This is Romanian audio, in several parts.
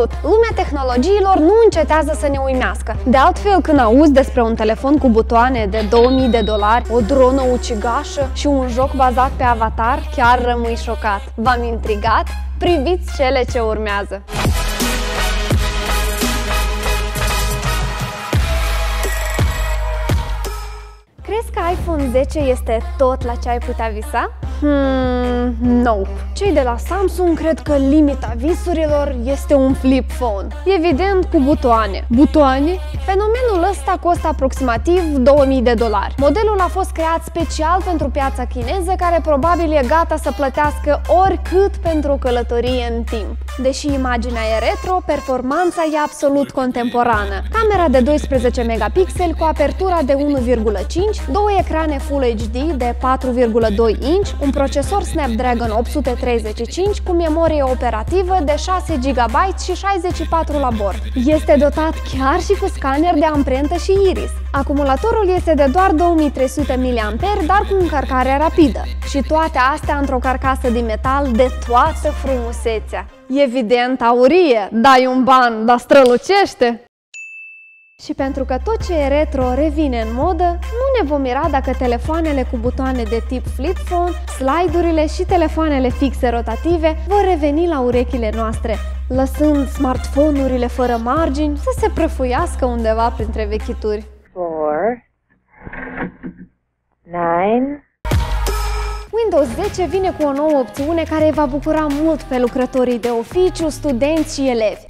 Salut! Lumea tehnologiilor nu încetează să ne uimească. De altfel, când auzi despre un telefon cu butoane de $2000, o dronă ucigașă și un joc bazat pe Avatar, chiar rămâi șocat. V-am intrigat? Priviți cele ce urmează! Crezi că iPhone 10 este tot la ce ai putea visa? Nope. Cei de la Samsung cred că limita visurilor este un flip phone. Evident, cu butoane. Butoane? Fenomenul ăsta costă aproximativ $2000. Modelul a fost creat special pentru piața chineză, care probabil e gata să plătească oricât pentru o călătorie în timp. Deși imaginea e retro, performanța e absolut contemporană. Camera de 12 megapixeli cu apertura de 1,5, două ecrane Full HD de 4,2 inch, un procesor Snapdragon 835 cu memorie operativă de 6 GB și 64 la bord. Este dotat chiar și cu scanner de amprentă și iris. Acumulatorul este de doar 2300 mAh, dar cu încărcare rapidă. Și toate astea într-o carcasă din metal de toată frumusețea. Evident aurie, dai un ban, dar strălucește! Și pentru că tot ce e retro revine în modă, nu ne vom mira dacă telefoanele cu butoane de tip flip phone, slide-urile și telefoanele fixe rotative vor reveni la urechile noastre, lăsând smartphone-urile fără margini să se prăfuiască undeva printre vechituri. 4, 9. Windows 10 vine cu o nouă opțiune care va bucura mult pe lucrătorii de oficiu, studenți și elevi.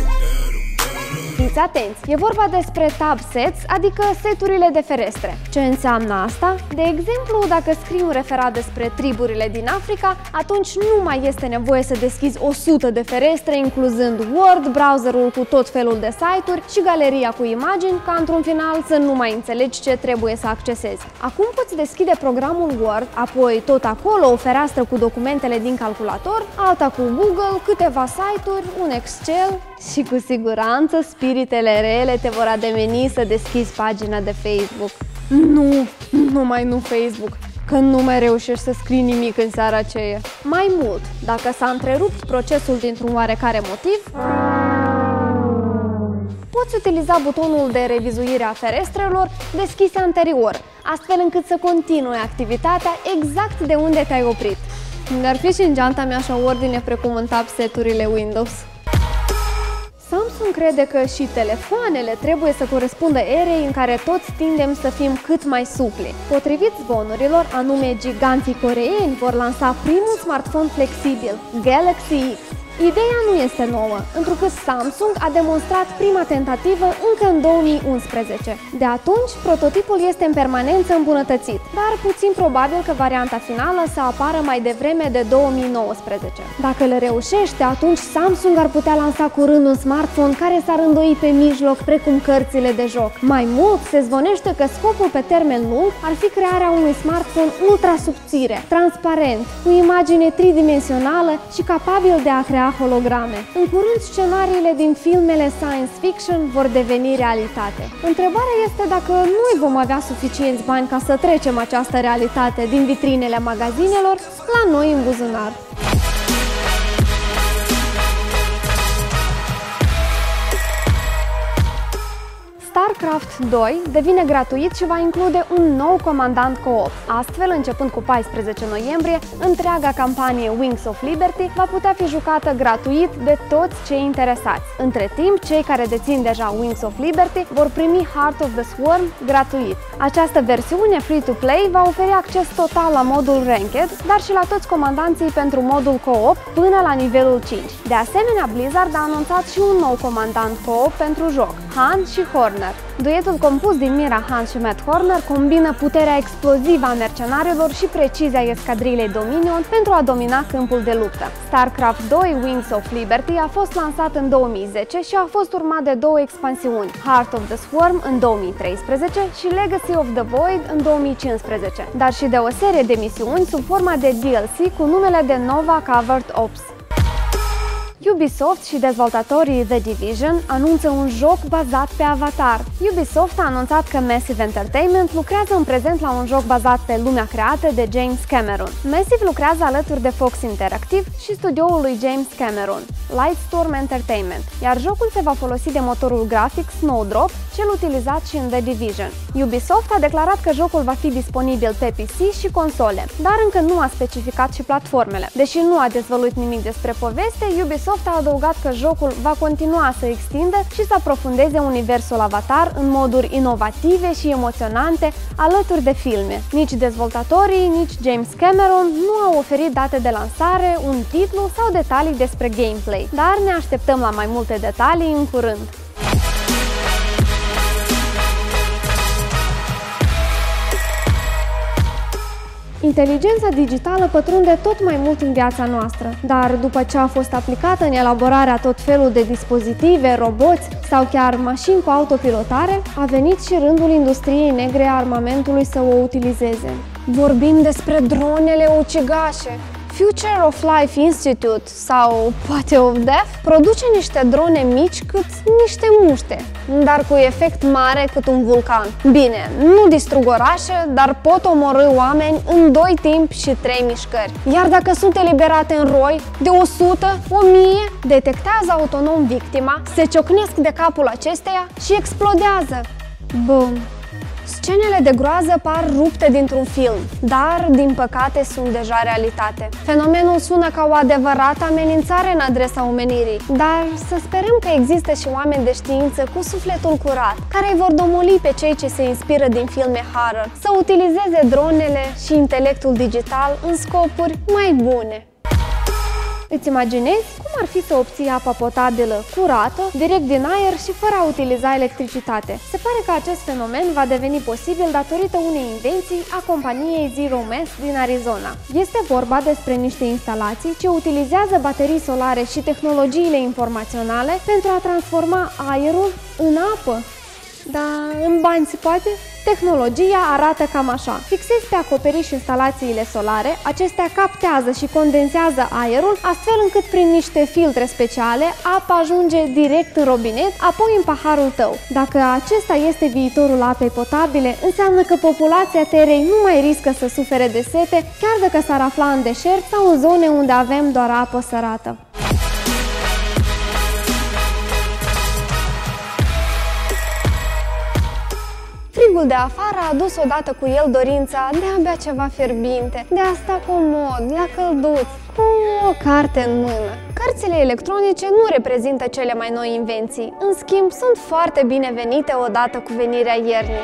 Fiți atenți! E vorba despre tab sets, adică seturile de ferestre. Ce înseamnă asta? De exemplu, dacă scrii un referat despre triburile din Africa, atunci nu mai este nevoie să deschizi 100 de ferestre, incluzând Word, browserul cu tot felul de site-uri și galeria cu imagini, ca într-un final să nu mai înțelegi ce trebuie să accesezi. Acum poți deschide programul Word, apoi tot acolo o fereastră cu documentele din calculator, alta cu Google, câteva site-uri, un Excel și cu siguranță spiritele rele te vor ademeni să deschizi pagina de Facebook. Nu, numai nu Facebook, că nu mai reușești să scrii nimic în seara aceea. Mai mult, dacă s-a întrerupt procesul dintr-un oarecare motiv, poți utiliza butonul de revizuire a ferestrelor deschise anterior, astfel încât să continui activitatea exact de unde te-ai oprit. Dar fi și în geanta mea așa ordine precum în tab seturile Windows. Samsung crede că și telefoanele trebuie să corespundă erei în care toți tindem să fim cât mai supli. Potrivit zvonurilor, anume giganții coreeni vor lansa primul smartphone flexibil, Galaxy X. Ideea nu este nouă, întrucât Samsung a demonstrat prima tentativă încă în 2011. De atunci, prototipul este în permanență îmbunătățit, dar puțin probabil că varianta finală să apară mai devreme de 2019. Dacă le reușește, atunci Samsung ar putea lansa curând un smartphone care s-ar îndoi pe mijloc, precum cărțile de joc. Mai mult, se zvonește că scopul pe termen lung ar fi crearea unui smartphone ultra subțire, transparent, cu imagine tridimensională și capabil de a crea holograme. În curând, scenariile din filmele science fiction vor deveni realitate. Întrebarea este dacă noi vom avea suficienți bani ca să trecem această realitate din vitrinele magazinelor la noi în buzunar. StarCraft 2 devine gratuit și va include un nou comandant co-op. Astfel, începând cu 14 noiembrie, întreaga campanie Wings of Liberty va putea fi jucată gratuit de toți cei interesați. Între timp, cei care dețin deja Wings of Liberty vor primi Heart of the Swarm gratuit. Această versiune free-to-play va oferi acces total la modul Ranked, dar și la toți comandanții pentru modul co-op până la nivelul 5. De asemenea, Blizzard a anunțat și un nou comandant co-op pentru joc, Han și Horner. Duetul compus din Mira Han și Matt Horner combină puterea explozivă a mercenarilor și precizia escadrilei Dominion pentru a domina câmpul de luptă. StarCraft 2 Wings of Liberty a fost lansat în 2010 și a fost urmat de două expansiuni, Heart of the Swarm în 2013 și Legacy of the Void în 2015, dar și de o serie de misiuni sub forma de DLC cu numele de Nova Covert Ops. Ubisoft și dezvoltatorii The Division anunță un joc bazat pe Avatar. Ubisoft a anunțat că Massive Entertainment lucrează în prezent la un joc bazat pe lumea creată de James Cameron. Massive lucrează alături de Fox Interactive și studioul lui James Cameron, Lightstorm Entertainment, iar jocul se va folosi de motorul grafic Snowdrop, cel utilizat și în The Division. Ubisoft a declarat că jocul va fi disponibil pe PC și console, dar încă nu a specificat și platformele. Deși nu a dezvăluit nimic despre poveste, Ubisoft a adăugat că jocul va continua să extindă și să aprofundeze universul Avatar în moduri inovative și emoționante alături de filme. Nici dezvoltatorii, nici James Cameron nu au oferit date de lansare, un titlu sau detalii despre gameplay, dar ne așteptăm la mai multe detalii în curând. Inteligența digitală pătrunde tot mai mult în viața noastră, dar după ce a fost aplicată în elaborarea tot felul de dispozitive, roboți sau chiar mașini cu autopilotare, a venit și rândul industriei negre a armamentului să o utilizeze. Vorbim despre dronele ucigașe. Future of Life Institute sau poate of Death produce niște drone mici cât niște muște, dar cu efect mare cât un vulcan. Bine, nu distrug orașe, dar pot omorî oameni în 2 timpi și 3 mișcări. Iar dacă sunt eliberate în roi, de 100, 1000, detectează autonom victima, se ciocnesc de capul acesteia și explodează. Bum! Scenele de groază par rupte dintr-un film, dar, din păcate, sunt deja realitate. Fenomenul sună ca o adevărată amenințare în adresa omenirii, dar să sperăm că există și oameni de știință cu sufletul curat, care îi vor domoli pe cei ce se inspiră din filme horror, să utilizeze dronele și intelectul digital în scopuri mai bune. Îți imaginezi cum ar fi să obții apa potabilă curată, direct din aer și fără a utiliza electricitate? Se pare că acest fenomen va deveni posibil datorită unei invenții a companiei Zero Mass din Arizona. Este vorba despre niște instalații ce utilizează baterii solare și tehnologiile informaționale pentru a transforma aerul în apă. Dar în bani se poate? Tehnologia arată cam așa. Fixezi pe acoperiș instalațiile solare, acestea captează și condensează aerul, astfel încât prin niște filtre speciale, apa ajunge direct în robinet, apoi în paharul tău. Dacă acesta este viitorul apei potabile, înseamnă că populația Terei nu mai riscă să sufere de sete, chiar dacă s-ar afla în deșert sau în zone unde avem doar apă sărată. Frigul de afară a adus odată cu el dorința de a bea ceva fierbinte, de a sta comod, la călduț, cu o carte în mână. Cărțile electronice nu reprezintă cele mai noi invenții, în schimb sunt foarte binevenite odată cu venirea iernii.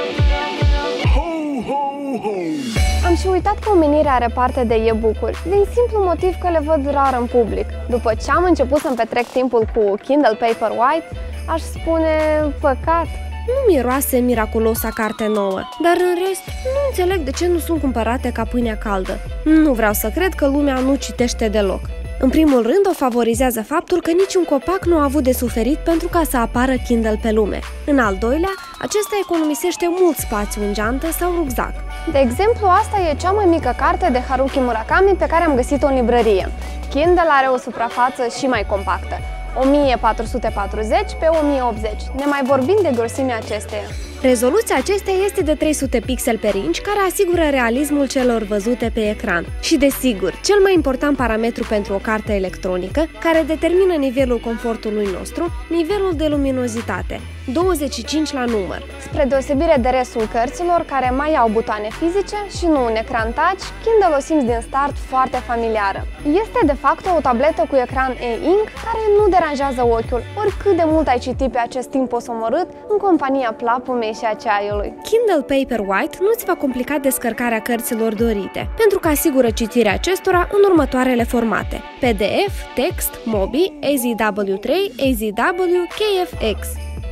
Am și uitat că omenirea are parte de e-book-uri, din simplu motiv că le văd rar în public. După ce am început să-mi petrec timpul cu Kindle Paperwhite, aș spune păcat. Nu miroase miraculosa carte nouă, dar în rest nu înțeleg de ce nu sunt cumpărate ca pâinea caldă. Nu vreau să cred că lumea nu citește deloc. În primul rând, o favorizează faptul că niciun copac nu a avut de suferit pentru ca să apară Kindle pe lume. În al doilea, acesta economisește mult spațiu în geantă sau rucsac. De exemplu, asta e cea mai mică carte de Haruki Murakami pe care am găsit-o în librărie. Kindle are o suprafață și mai compactă, 1440 pe 1080, ne mai vorbim de grosimea acesteia. Rezoluția acesteia este de 300 pixel per inch, care asigură realismul celor văzute pe ecran. Și desigur, cel mai important parametru pentru o carte electronică, care determină nivelul confortului nostru, nivelul de luminozitate, 25 la număr. Spre deosebire de restul cărților, care mai au butoane fizice și nu un ecran touch, Kindle o simți din start foarte familiară. Este de fapt o tabletă cu ecran e-ink care nu deranjează ochiul, oricât de mult ai citit pe acest timp osomorât în compania plapumei și a ceaiului. Kindle Paperwhite nu-ți va complica descărcarea cărților dorite, pentru că asigură citirea acestora în următoarele formate: PDF, text, MOBI, AZW3, AZW, KFX.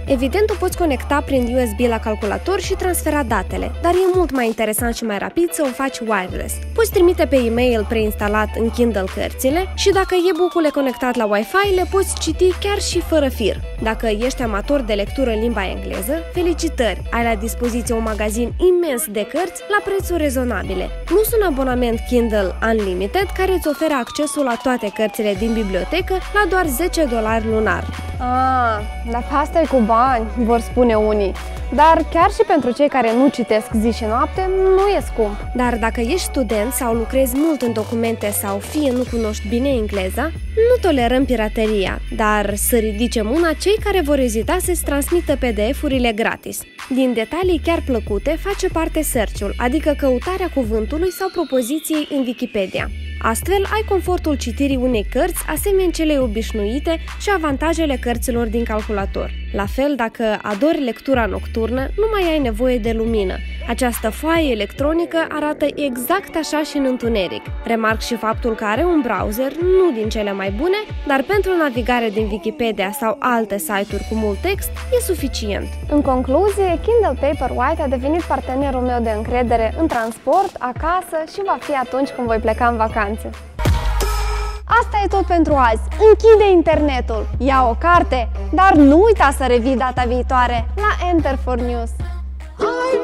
Evident, o poți conecta prin USB la calculator și transfera datele, dar e mult mai interesant și mai rapid să o faci wireless. Poți trimite pe e-mail preinstalat în Kindle cărțile și dacă e-book-ul e conectat la Wi-Fi, le poți citi chiar și fără fir. Dacă ești amator de lectură în limba engleză, felicitări! Ai la dispoziție un magazin imens de cărți la prețuri rezonabile. Plus un abonament Kindle Unlimited care îți oferă accesul la toate cărțile din bibliotecă la doar $10 lunar. Dar asta e cu bani, vor spune unii. Dar chiar și pentru cei care nu citesc zi și noapte, nu e scump. Dar dacă ești student sau lucrezi mult în documente sau fie nu cunoști bine engleza, nu tolerăm pirateria, dar să ridice mâna cei care vor ezita să-ți transmită PDF-urile gratis. Din detalii chiar plăcute face parte search-ul, adică căutarea cuvântului sau propoziției în Wikipedia. Astfel, ai confortul citirii unei cărți asemenea celei obișnuite și avantajele cărților din calculator. La fel, dacă adori lectura nocturnă, nu mai ai nevoie de lumină. Această foaie electronică arată exact așa și în întuneric. Remarc și faptul că are un browser nu din cele mai bune, dar pentru navigare din Wikipedia sau alte site-uri cu mult text e suficient. În concluzie, Kindle Paperwhite a devenit partenerul meu de încredere în transport, acasă și va fi atunci când voi pleca în vacanțe. Asta e tot pentru azi. Închide internetul, ia o carte, dar nu uita să revii data viitoare la Enter for News.